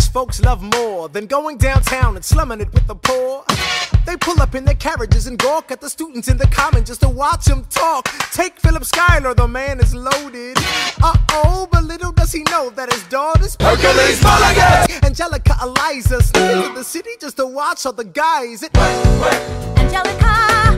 folks love more than going downtown and slumming it with the poor. They pull up in their carriages and gawk at the students in the common just to watch them talk. Take Philip Schuyler, the man is loaded. Uh-oh, but little does he know that his daughter's Hercules Mulligan. Angelica Eliza sneak into the city just to watch all the guys. Angelica,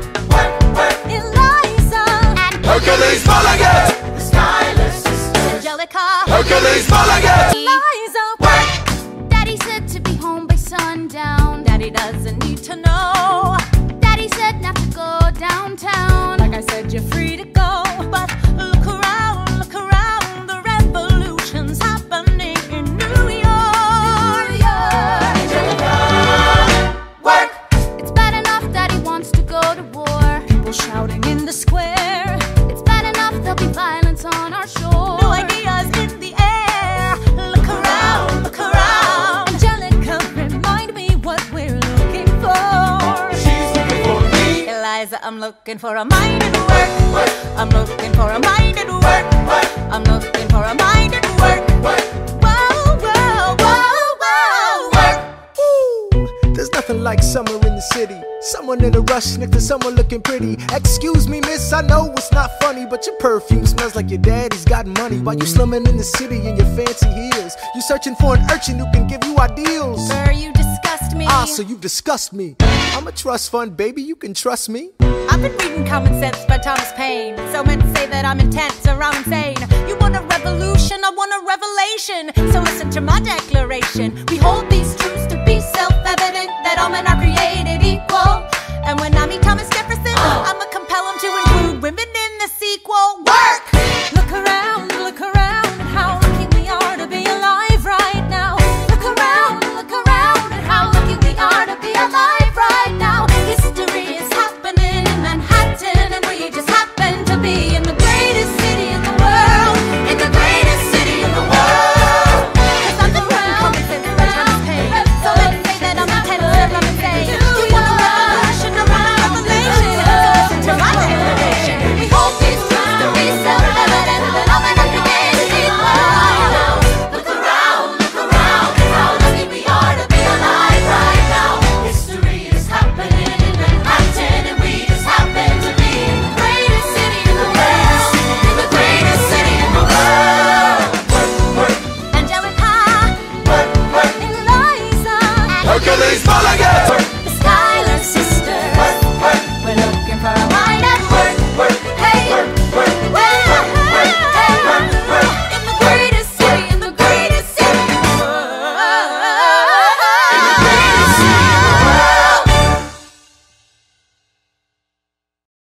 Eliza, and Hercules Mulligan. The Schuyler sisters. Angelica, Hercules Mulligan. Eliza, work. Daddy said to be home by sundown. Daddy doesn't need to know. Daddy said not to go downtown. Like I said, you're free to go, but look around, the revolution's happening in New York. Angelica, Work. it's bad enough Daddy wants to go to war. People shouting in the square. It's bad enough there'll be violence on our shore. No ideas in the air. Look around, Angelica, remind me what we're looking for. She's looking for me. Eliza, I'm looking for a mind at work. I'm looking for a mind at work. I'm looking for a mind at work. Whoa, whoa, whoa, whoa, work. Ooh, there's nothing like summer in the city. Someone in a rush next to someone looking pretty. Excuse me, miss, I know it's not funny, but your perfume smells like your daddy's got money. While you slumming in the city in your fancy heels, you searching for an urchin who can give you ideals. Sir, you disgust me. Ah, so you've discussed me. I'm a trust fund, baby, you can trust me. I've been reading Common Sense by Thomas Paine. So men say that I'm intense or I'm insane. You wanna